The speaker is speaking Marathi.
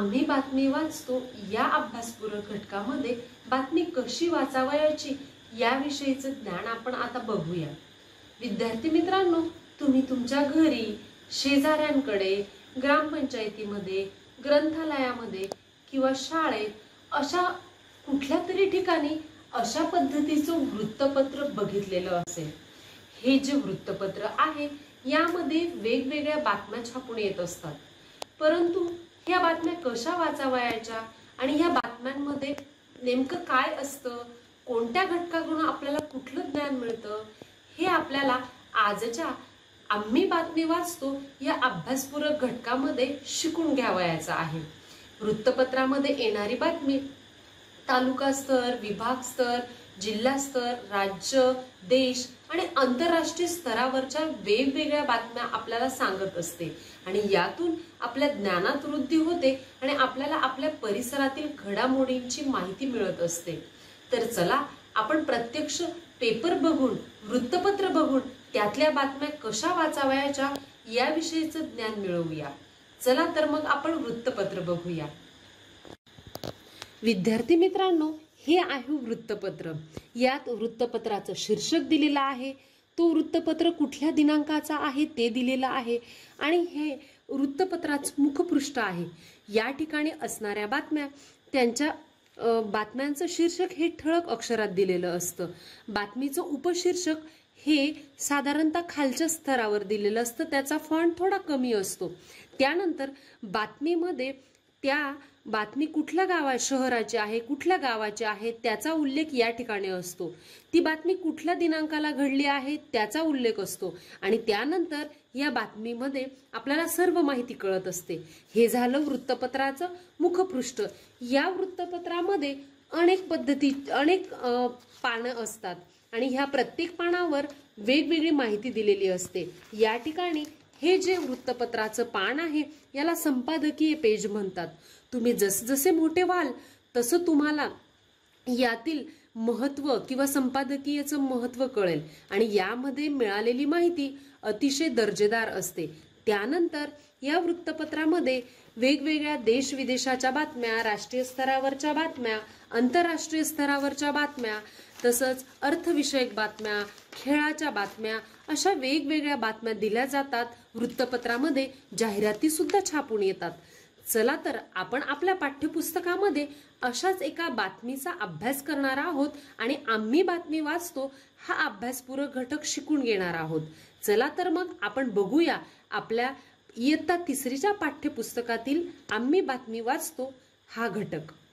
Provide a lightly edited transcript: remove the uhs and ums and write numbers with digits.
आम्ही बातमी वाचतो या अभ्यासपूरक घटकामध्ये बातमी कशी वाचावयाची याविषयीचं ज्ञान आपण आता बघूया। विद्यार्थी मित्रांनो, तुम्ही तुमच्या घरी, शेजाऱ्यांकडे, ग्रामपंचायतीमध्ये, ग्रंथालयामध्ये किंवा शाळेत अशा कुठल्या तरी ठिकाणी अशा पद्धतीचं वृत्तपत्र बघितलेलं असेल। हे जे वृत्तपत्र आहे यामध्ये वेगवेगळ्या बातम्या छापून येत असतात, परंतु ह्या बातम्या कशा वाचावयाच्या आणि ह्या बातम्यांमध्ये नेमकं काय असतं, कोणत्या घटकाकडून आपल्याला कुठलं ज्ञान मिळतं, हे आपल्याला आजच्या आम्ही बातमी वाचतो या अभ्यासपूरक घटकामध्ये शिकून घ्यावयाचं आहे। वृत्तपत्रामध्ये येणारी बातमी तालुका स्तर, विभाग स्तर, जिल्हा स्तर, राज्य, देश आणि आंतरराष्ट्रीय स्तरावरच्या वेगवेगळ्या बातम्या आपल्याला सांगत असते आणि यातून आपल्या ज्ञानात वृद्धी होते आणि आपल्याला आपल्या परिसरातील घडामोडींची माहिती मिळत असते। तर चला आपण प्रत्यक्ष पेपर बघून, वृत्तपत्र बघून त्यातल्या बातम्या कशा वाचावयाच्या याविषयीचं ज्ञान मिळवूया। चला तर मग आपण वृत्तपत्र बघूया। विद्यार्थी मित्रांनो, हे आहे वृत्तपत्र। यात वृत्तपत्राचं शीर्षक दिलेलं आहे, तो वृत्तपत्र कुठल्या दिनांकाचा आहे ते दिलेलं आहे आणि हे वृत्तपत्राचं मुखपृष्ठ आहे। या ठिकाणी असणाऱ्या बातम्या, त्यांच्या बातम्यांचं शीर्षक हे ठळक अक्षरात दिलेलं असतं। बातमीचं उपशीर्षक हे साधारणतः खालच्या स्तरावर दिलेलं असतं, त्याचा फॉन्ट थोडा कमी असतो। त्यानंतर बातमीमध्ये त्या बातमी कुठल्या गावात, शहराची आहे, कुठल्या गावाची आहे त्याचा उल्लेख या ठिकाणी असतो। ती बातमी कुठल्या दिनांकाला घडली आहे त्याचा उल्लेख असतो आणि त्यानंतर या बातमीमध्ये आपल्याला सर्व माहिती कळत असते। हे झालं वृत्तपत्राचं मुखपृष्ठ। या वृत्तपत्रामध्ये अनेक पानं असतात आणि ह्या प्रत्येक पानावर वेगवेगळी माहिती दिलेली असते। या ठिकाणी हे जे वृत्तपत्राचं पान आहे याला संपादकीय पेज म्हणतात। तुम्ही जसजसे मोठे व्हाल तसं तुम्हाला यातील महत्व किंवा संपादकीयचं महत्व कळेल आणि यामध्ये मिळालेली माहिती अतिशय दर्जेदार असते। त्यानंतर या वृत्तपत्रामध्ये वेगवेगळ्या देश विदेशाच्या बातम्या, राष्ट्रीय स्तरावरच्या बातम्या, आंतरराष्ट्रीय स्तरावरच्या बातम्या, तसंच अर्थविषयक बातम्या, खेळाच्या बातम्या अशा वेगवेगळ्या बातम्या दिल्या जातात। वृत्तपत्रामध्ये जाहिराती सुद्धा छापून येतात। चला तर आपण आपल्या पाठ्यपुस्तकामध्ये अशाच एका बातमीचा अभ्यास करणार आहोत आणि आम्ही बातमी वाचतो हा अभ्यासपूरक घटक शिकून घेणार आहोत। चला तर मग आपण बघूया आपल्या इयत्ता 3रीच्या पाठ्यपुस्तकातील आम्ही बातमी वाचतो हा घटक।